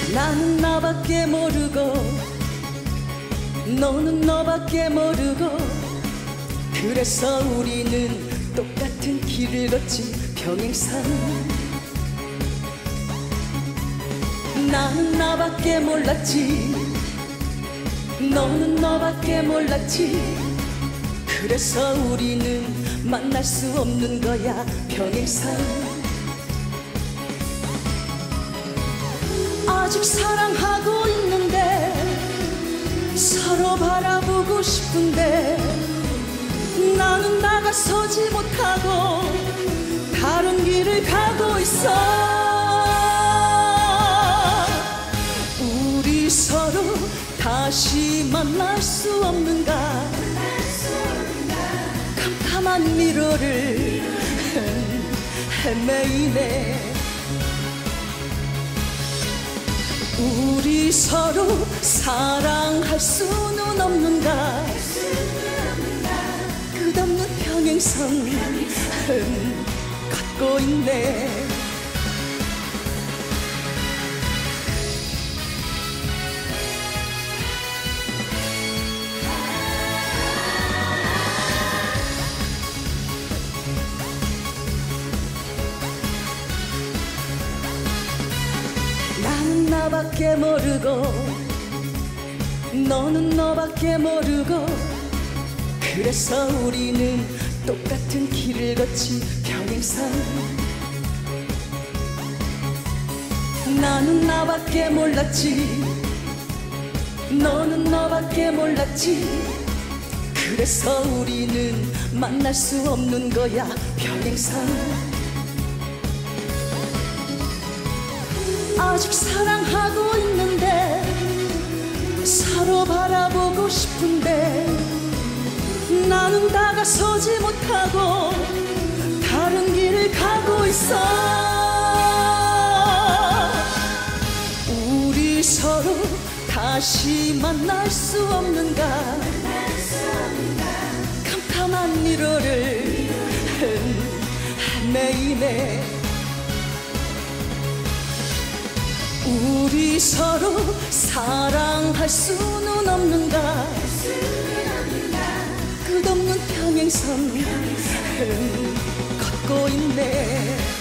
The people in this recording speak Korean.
나는 나밖에 모르고 너는 너밖에 모르고 그래서 우리는 똑같은 길을 걷지 평행선. 나는 나밖에 몰랐지 너는 너밖에 몰랐지 그래서 우리는 만날 수 없는 거야 평행선. 아직 사랑하고 있는데 서로 바라보고 싶은데 나는 나가서지 못하고 다른 길을 가고 있어. 우리 서로 다시 만날 수 없는가 캄캄한 미로를 헤매이네. 우리 서로 사랑할 수는 없는가 끝없는 평행선 걷고 있네. 나는 나밖에 모르고 너는 너밖에 모르고 그래서 우리는 똑같은 길을 걷지 평행선. 나는 나밖에 몰랐지 너는 너밖에 몰랐지 그래서 우리는 만날 수 없는 거야 평행선. 아직 사랑하고 있는데 서로 바라보고 싶은데 나는 다가서지 못하고 다른 길을 가고 있어. 우리 서로 다시 만날 수 없는가 캄캄한 미로를 헤매이네. 우리 서로 사랑할 수는 없는가 끝없는 평행선 걷고 있네.